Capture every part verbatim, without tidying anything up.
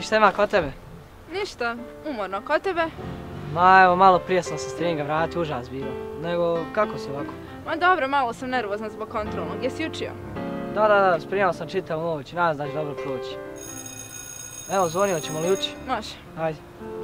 šta ima kod tebe? Ništa, umorno. Kod tebe? Ma evo, malo prije sam se s treninga vratio, užas bilo. Nego, kako si ovako? Ma dobro, malo sam nervozna zbog kontrolnog. Jesi učio? Da, da, da, spremao sam čitavu noć, nadam se da će dobro proći. Evo, zvonio, ćemo li ući? Može. Ajde.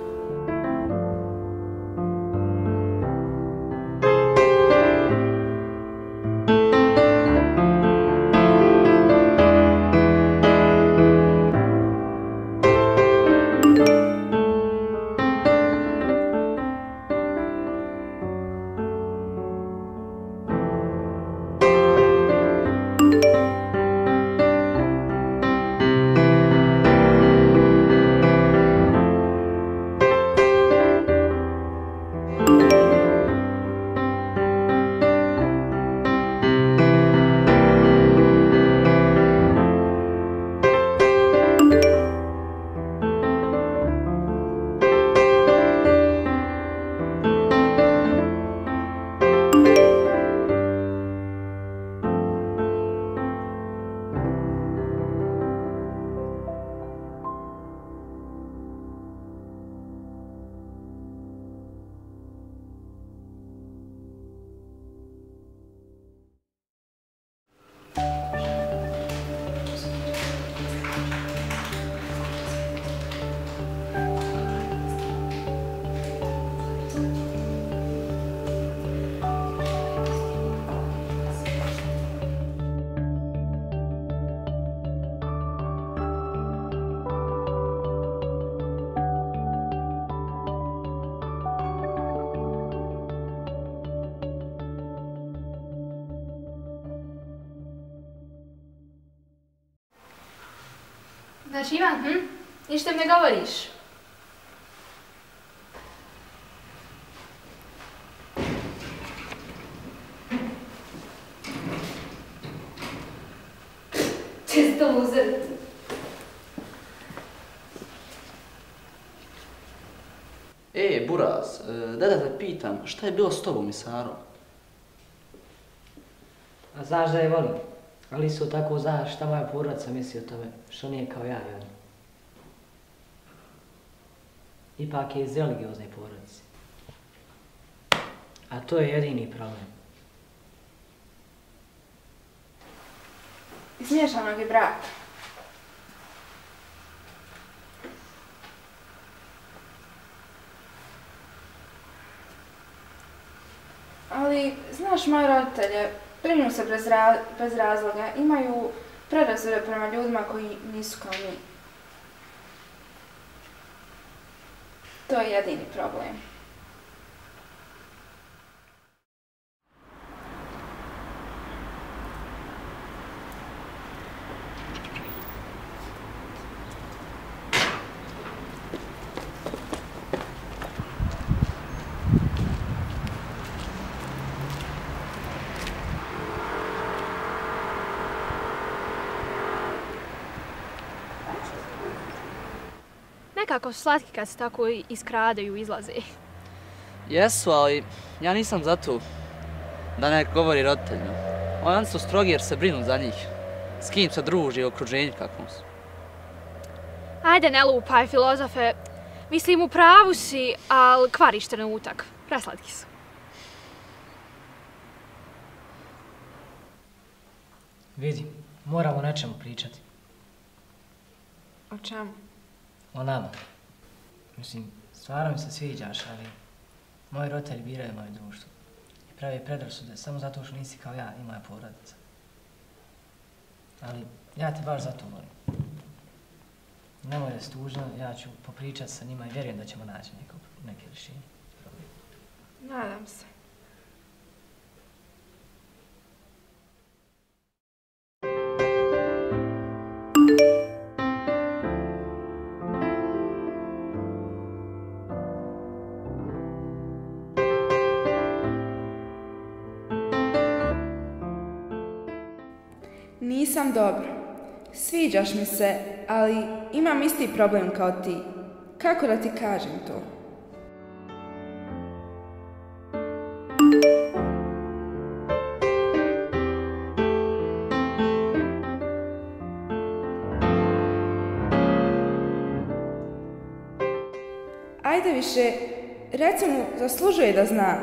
Znači Ivan, hm? Ništa mi ne govoriš? Čisto luzer. E, Buraz, da da te pitam, šta je bilo s tobom i Sarom? A znaš da je volim, ali isto tako znaš šta moja porodica misli o tome, što nije kao ja i oni. Ipak je iz religiozne porodice. A to je jedini problem. Iz miješanog je braka. Ali, znaš, moji roditelje brinu se bez, ra bez razloga, imaju predrasude prema ljudima koji nisu kao mi. To je jedini problem. Nekako su slatki kad se tako iskradaju, izlaze. Jesu, ali ja nisam za to da ne govori roditeljima. Oni su strogi jer se brinu za njih. S kim se druži, okruženju kakvom su. Ajde, ne lupaj, filozofe. Mislim, u pravu si, ali kvariš trenutak. Preslatki su. Vidi, moramo o nečemu pričati. O čemu? O nama. Mislim, stvarno mi se sviđaš, ali moji roditelji biraju moje društvo. I prave predrasude samo zato što nisi kao ja i moja porodica. Ali ja te baš zato volim. Nemoj da si tužna, ja ću popričati sa njima i vjerujem da ćemo naći neko, neke rješenje. Nadam se. Nisam dobro. Sviđaš mi se, ali imam isti problem kao ti. Kako da ti kažem to? Ajde više, reci mu, zaslužuje da zna.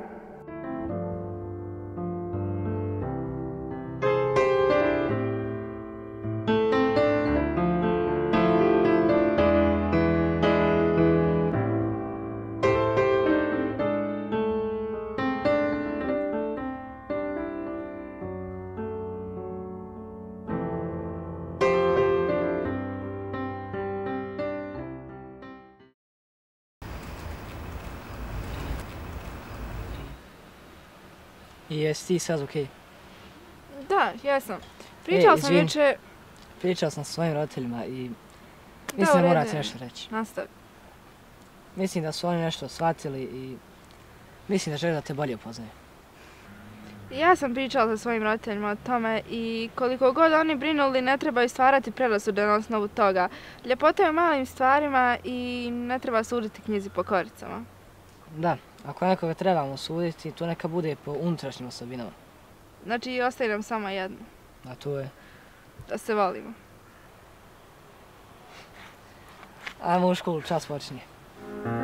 I jesi ti sad okej? Da, jesam. Pričala sam izvini. juče... Pričao sam sa svojim roditeljima i Da, mislim u da redu morate je. nešto reći. Nastavi. Mislim da su oni nešto shvatili i mislim da žele da te bolje upoznaju. Ja sam pričala sa svojim roditeljima o tome i koliko god oni brinuli ne trebaju stvarati predrasude na osnovu toga. Ljepota je u malim stvarima i ne treba suditi knjizi po koricama. Da, ako nekoga trebamo suditi, to neka bude po unutrašnjim osobinama. Znači, ostaje nam samo jedno, A to je... da se volimo. Ajmo u školu, čas počinje.